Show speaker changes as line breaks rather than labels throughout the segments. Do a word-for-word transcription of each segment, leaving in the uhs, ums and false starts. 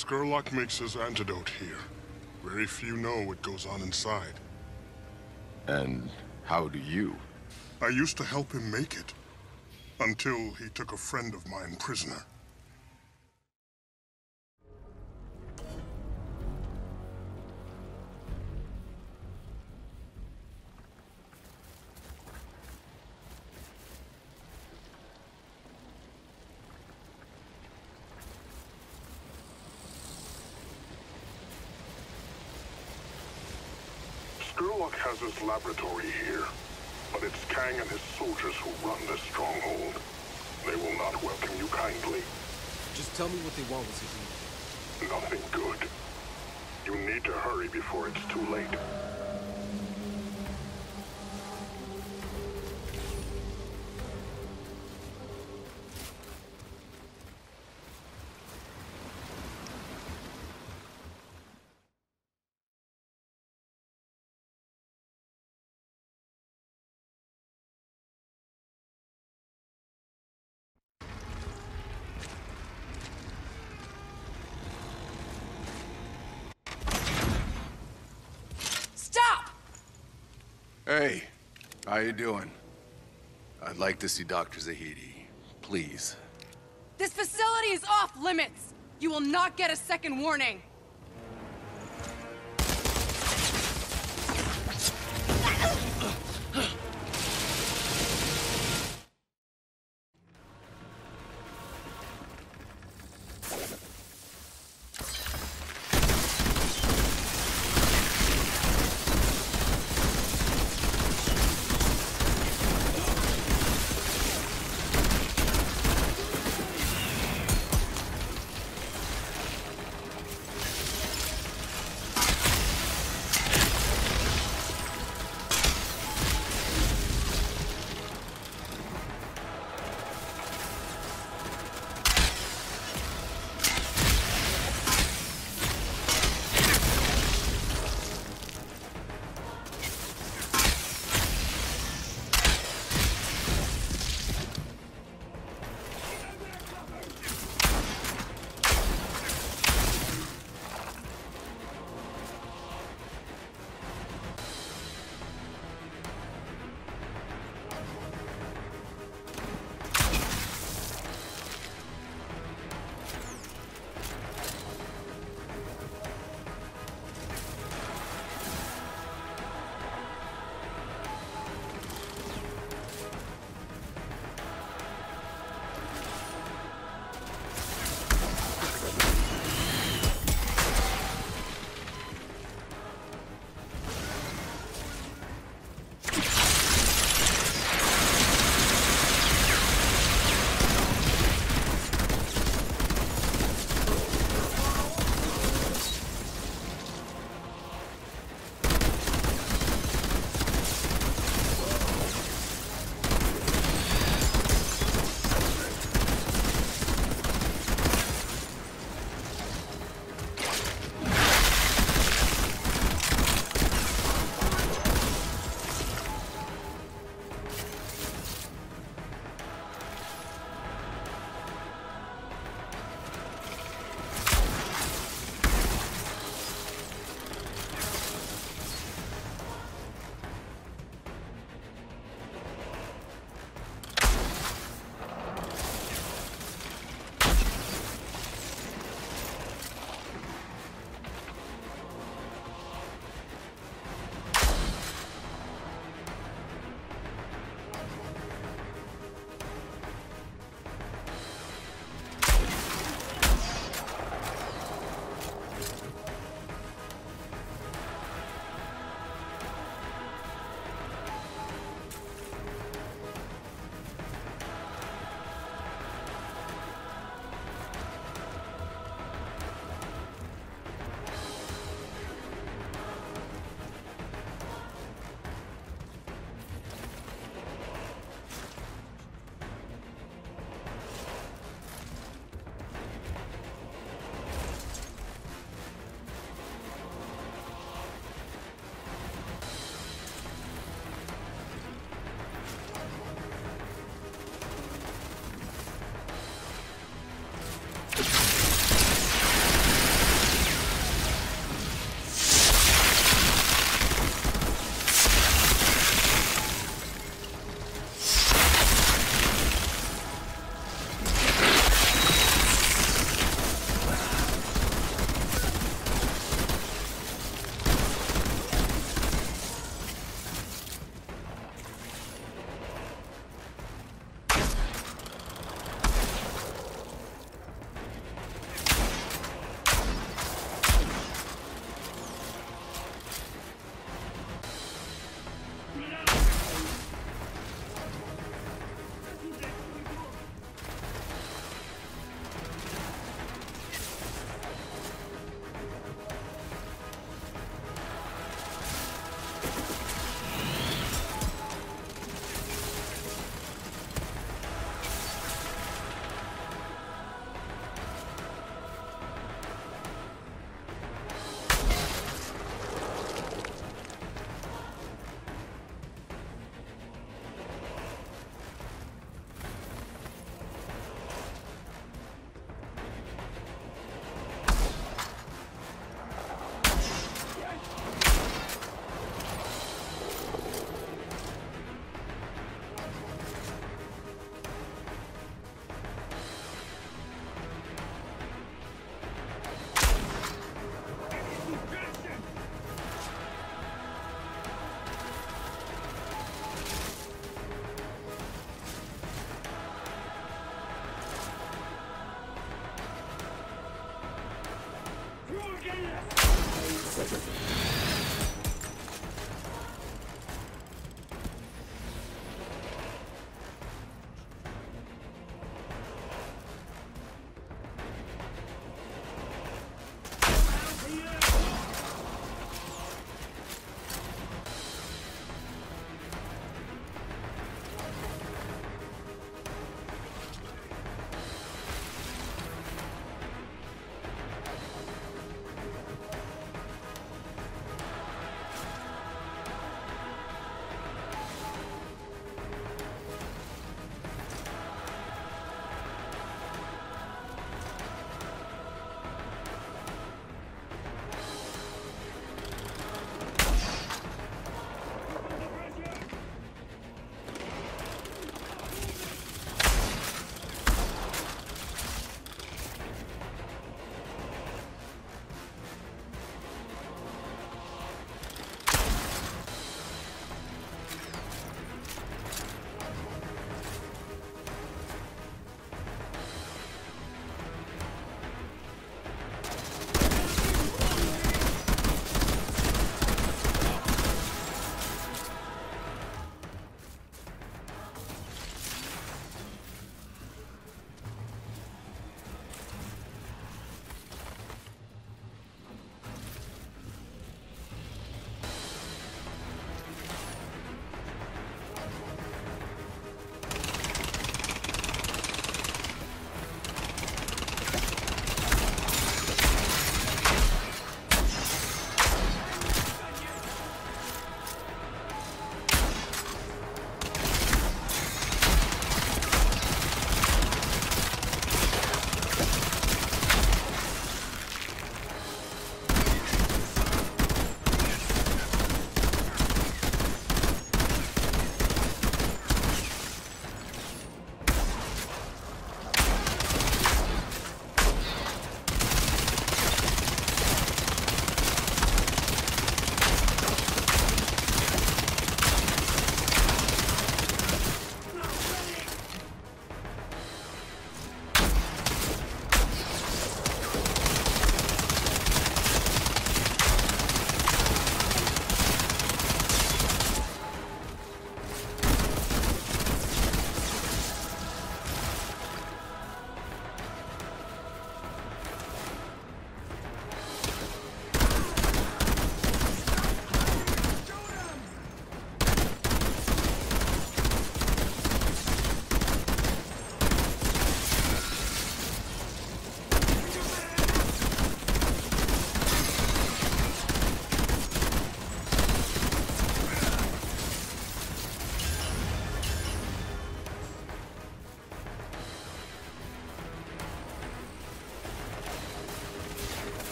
Skurlock makes his antidote here. Very few know what goes on inside.
And how do you?
I used to help him make it. Until he took a friend of mine prisoner. Skurlock has his laboratory here, but it's Kang and his soldiers who run this stronghold. They will not welcome you kindly.
Just tell me what they want with you.
Nothing good. You need to hurry before it's too late.
Hey, how you doing? I'd like to see Doctor Zahidi, please.
This facility is off limits! You will not get a second warning!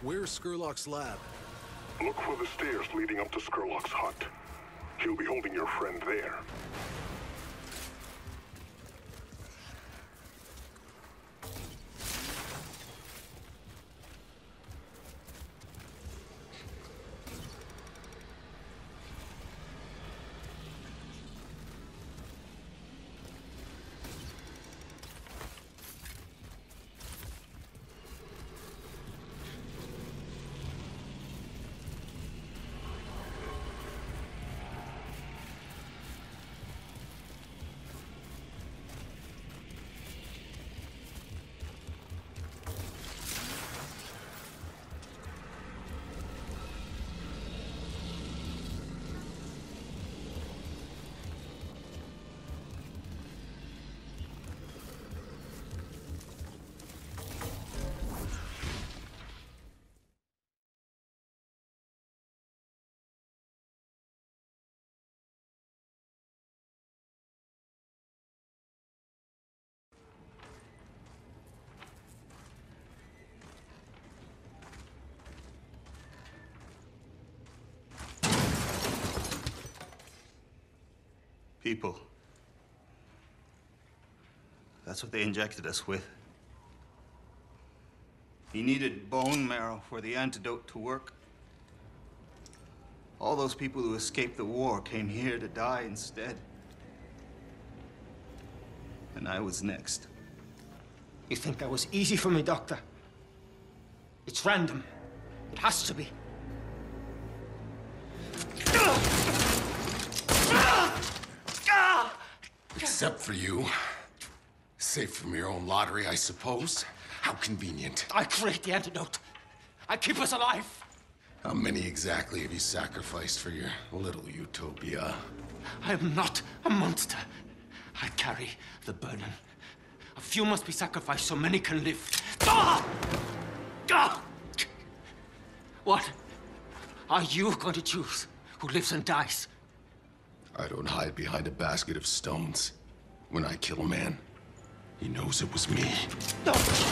Where's Skurlock's lab?
Look for the stairs leading up to Skurlock's hut. He'll be holding your friend there.
People. That's what they injected us with. He needed bone marrow for the antidote to work. All those people who escaped the war came here to die instead. And I was next.
You think that was easy for me, Doctor? It's random. It has to be.
Except for you. Safe from your own lottery, I suppose. How convenient.
I create the antidote. I keep us alive.
How many exactly have you sacrificed for your little utopia?
I am not a monster. I carry the burden. A few must be sacrificed so many can live. Ah! Ah! What are you going to choose? Who lives and dies?
I don't hide behind a basket of stones. When I kill a man, he knows it was me.
No!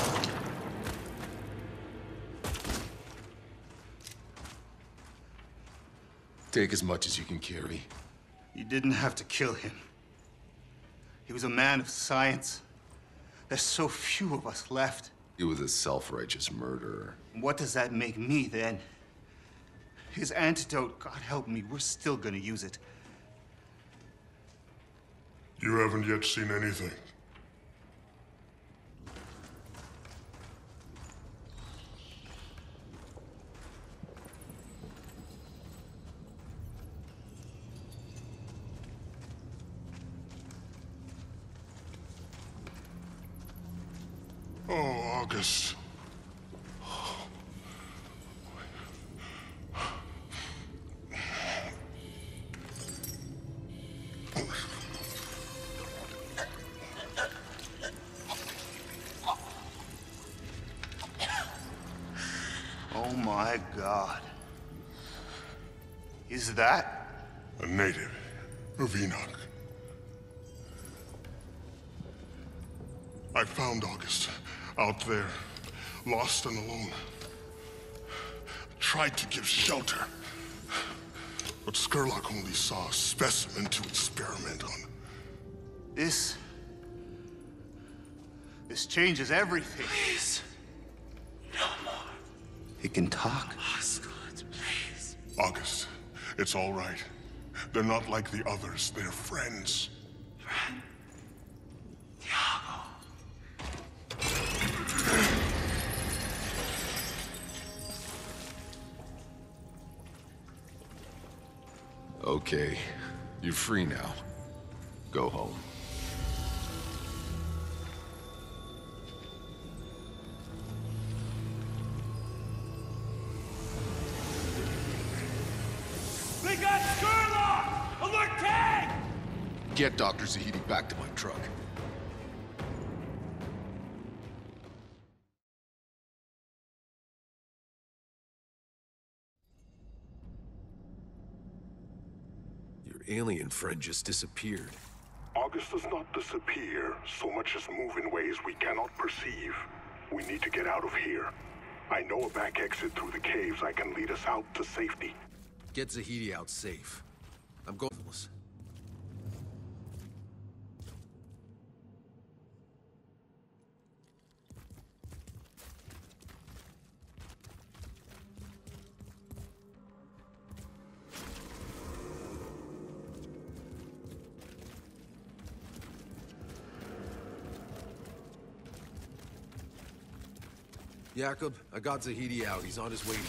Take as much as you can carry.
You didn't have to kill him. He was a man of science. There's so few of us left.
He was a self-righteous murderer.
What does that make me, then? His antidote, God help me, we're still gonna use it.
You haven't yet seen anything. Oh, August.
Oh my God. Is that?
A native of Enoch. I found August out there, lost and alone. Tried to give shelter, but Skurlock only saw a specimen to experiment on.
This... This changes everything.
Please. No more.
He can talk.
Osgood, please.
August, it's all right. They're not like the others. They're friends.
Friend. Thiago. Okay, you're free now. Go home.
We got Skurlock! Alert tag!
Get Doctor Zahidi back to my truck.
Your alien friend just disappeared.
August does not disappear, so much as move in ways we cannot perceive. We need to get out of here. I know a back exit through the caves that can lead us out to safety.
Get Zahedi out safe. I'm going. Jacob, I got Zahedi out. He's on his way to you.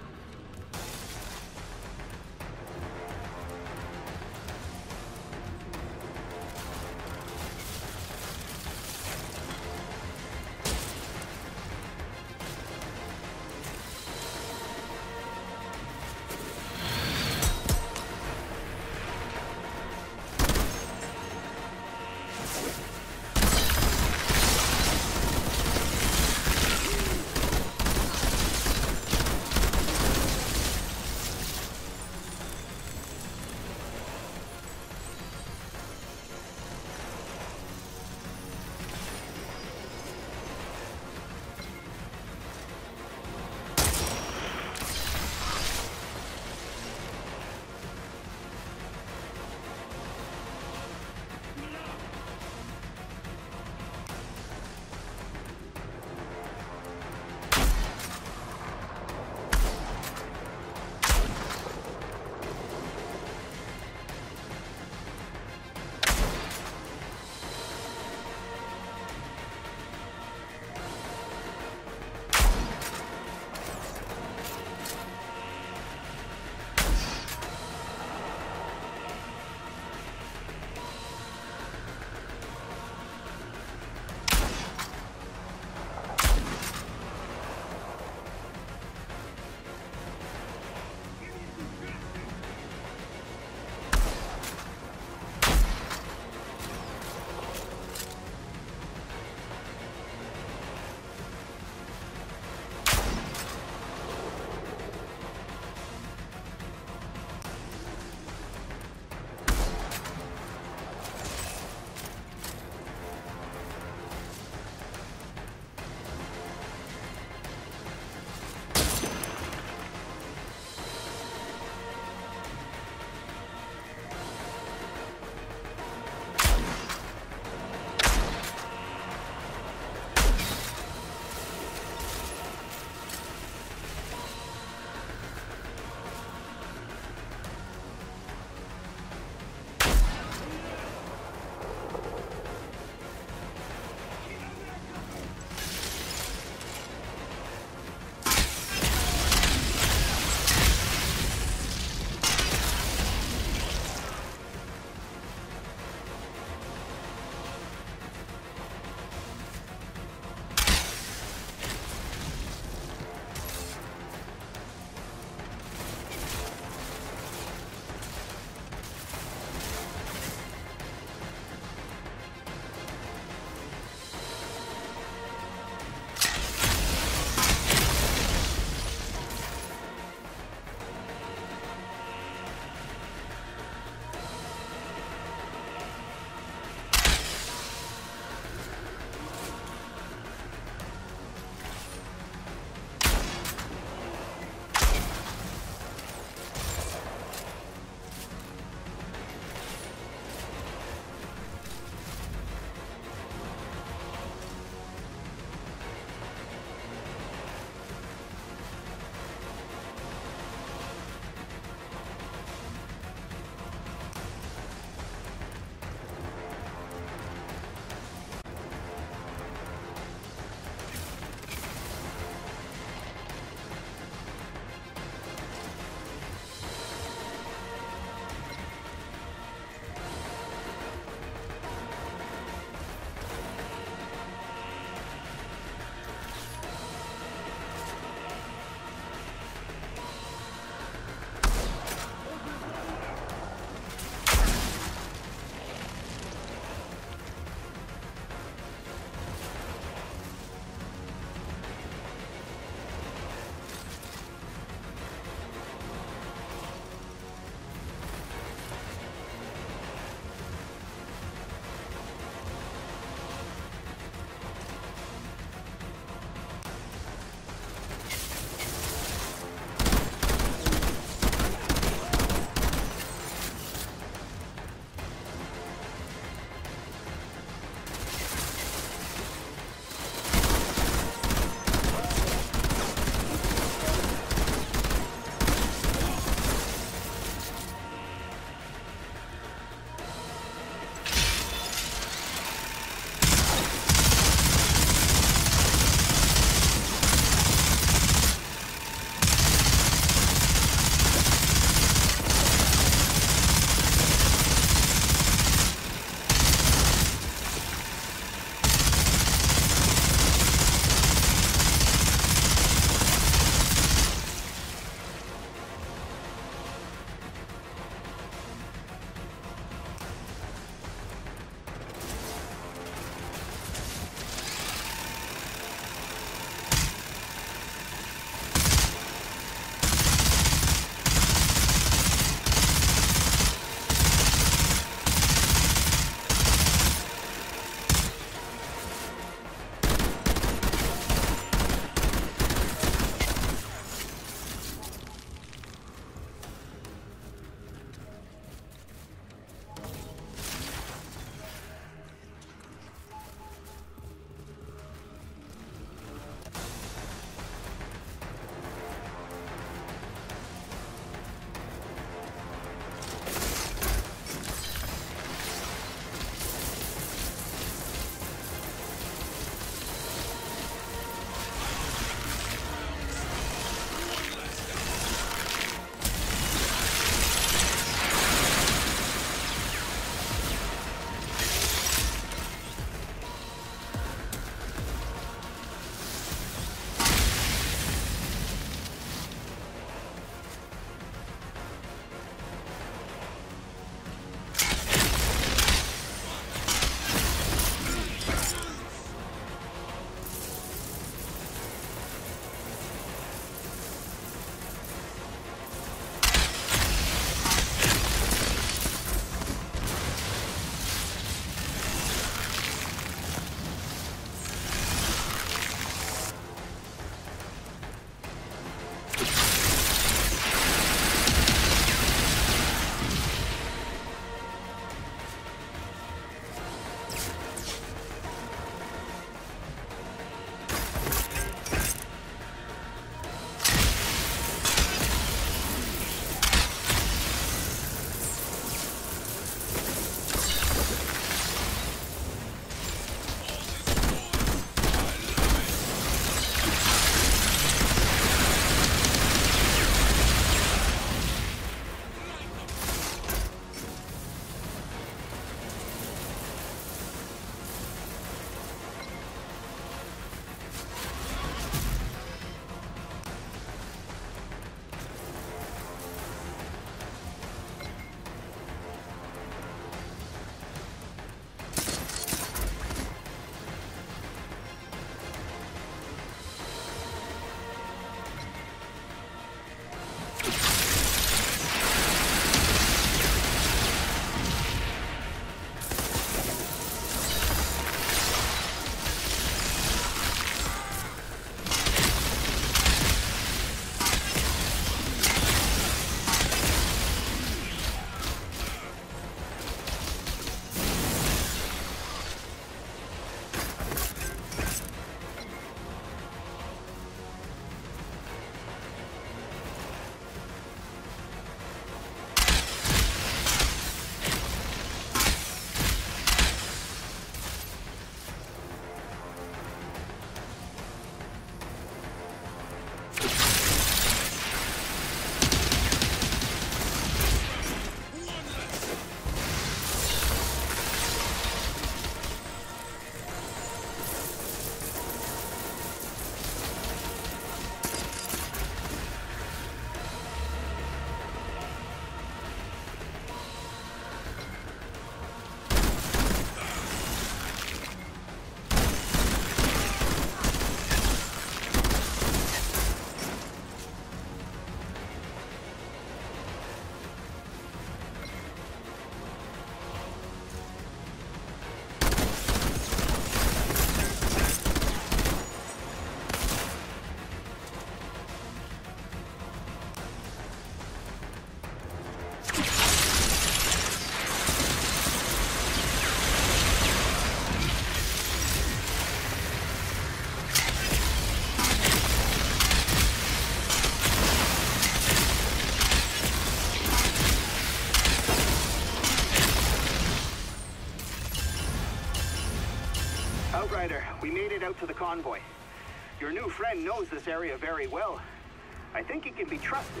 headed out to the convoy. Your new friend knows this area very well. I think he can be trusted.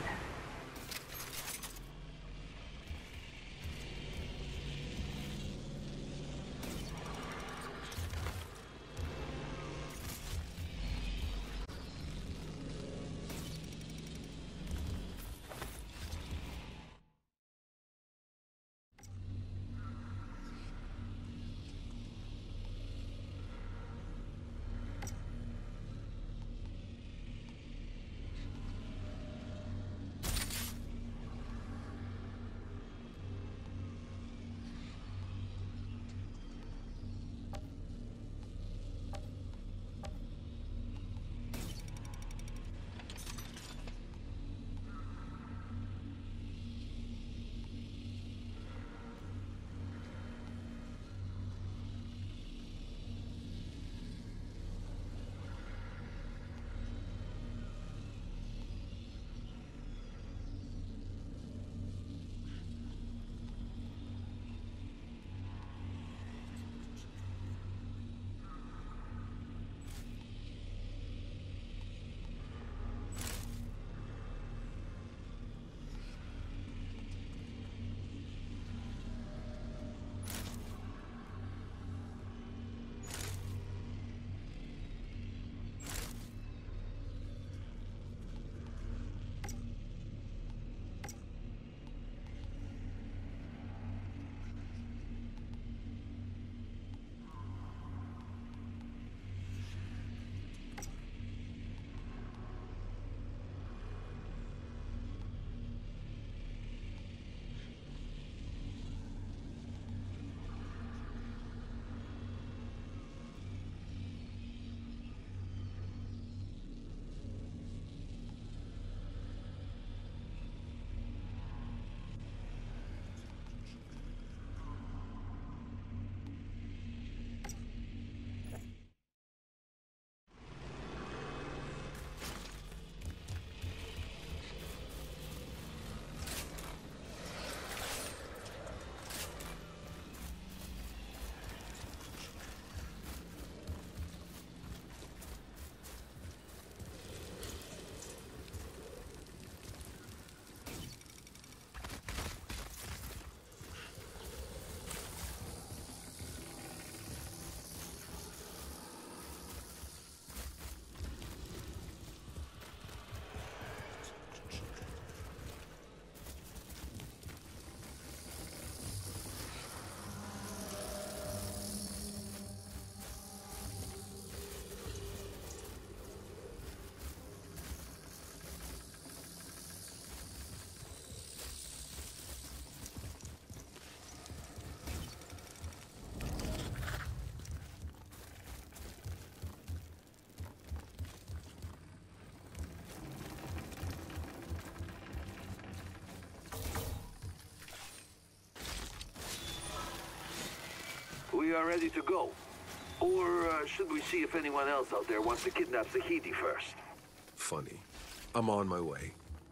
We are ready to go. Or uh, should we see if anyone else out there wants to kidnap Zahedi first?
Funny. I'm on my way.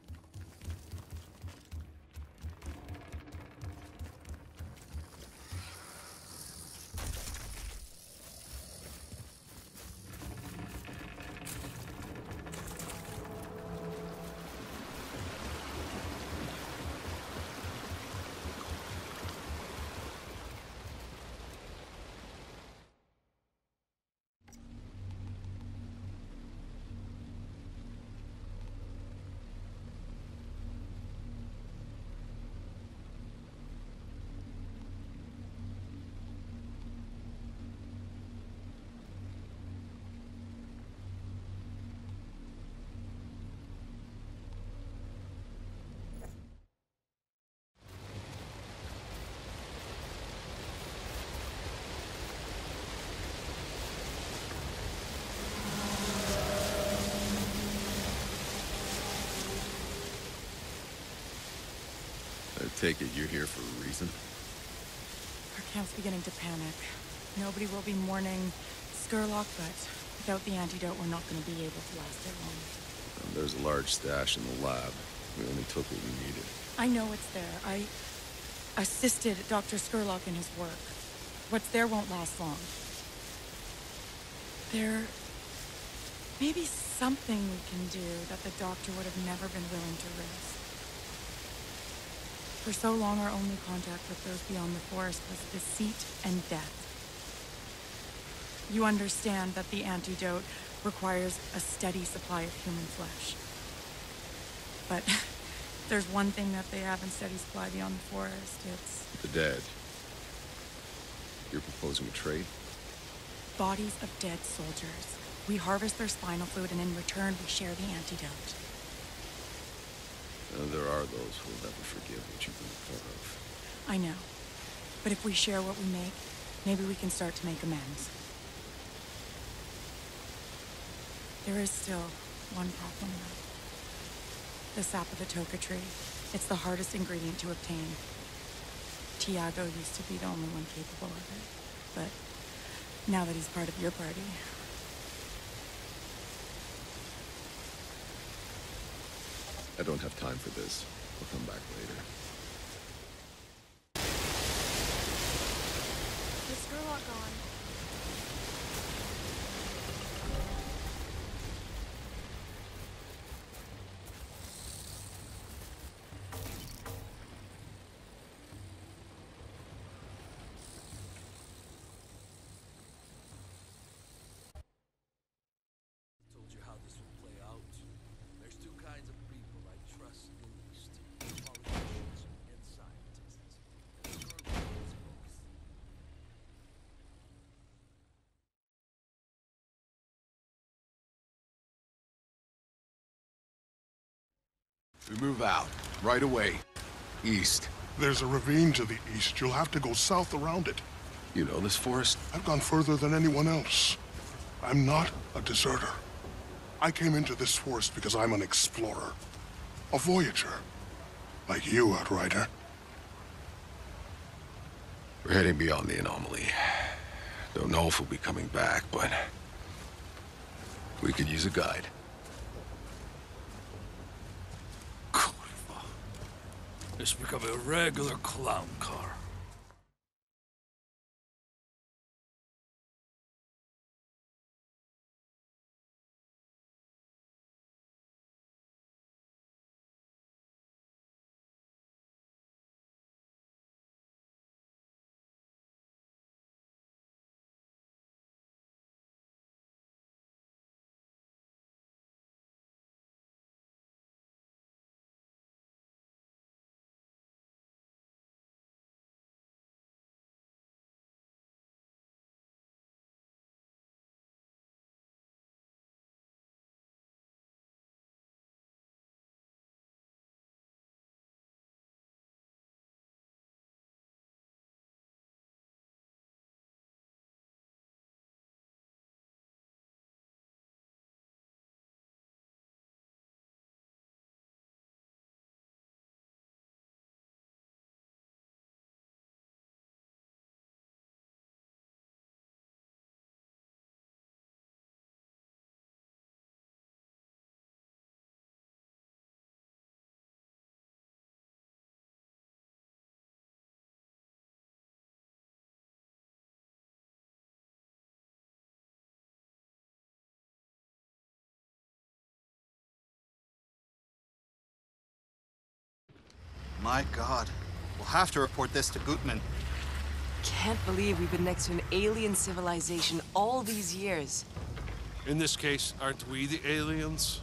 I take it you're here for a reason?
Our camp's beginning to panic. Nobody will be mourning Skurlock, but without the antidote, we're not going to be able to last it long.
And there's a large stash in the lab. We only took what we needed.
I know it's there. I assisted Doctor Skurlock in his work. What's there won't last long. There may be something we can do that the doctor would have never been willing to risk. For so long, our only contact with those beyond the forest was deceit and death. You understand that the antidote requires a steady supply of human flesh. But there's one thing that they have in steady supply beyond the forest. It's...
The dead. You're proposing a trade?
bodies of dead soldiers. We harvest their spinal fluid, and in return, we share the antidote.
Uh, there are those who will never forgive what you've been a part of.
I know. But if we share what we make, maybe we can start to make amends. There is still one problem, though. The sap of the toka tree. It's the hardest ingredient to obtain. Tiago used to be the only one capable of it. But now that he's part of your party...
I don't have time for this. We'll come back later.
Is Sherlock gone?
Told you how this would play out. There's two kinds of people I trust the least. Politicians and scientists. And Sherlock is both.
We move out, right away. East.
There's a ravine to the east. You'll have to go south around it.
You know this forest?
I've gone further than anyone else. I'm not a deserter. I came into this forest because I'm an explorer. A voyager. Like you, Outrider.
We're heading beyond the Anomaly. Don't know if we'll be coming back, but... we could use a guide.
It's become a regular clown car.
My God. We'll have to report this to Gutman.
Can't believe we've been next to an alien civilization all these years.
In this case, aren't we the aliens?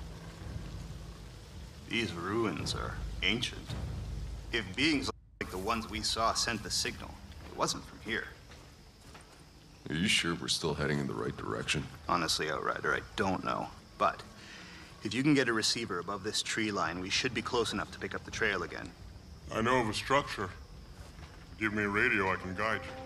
These ruins are ancient. If beings like the ones we saw sent the signal, it wasn't from here.
Are you sure we're still heading in the right direction?
Honestly, Outrider, I don't know. But if you can get a receiver above this tree line, we should be close enough to pick up the trail again.
I know of a structure. Give me a radio, I can guide you.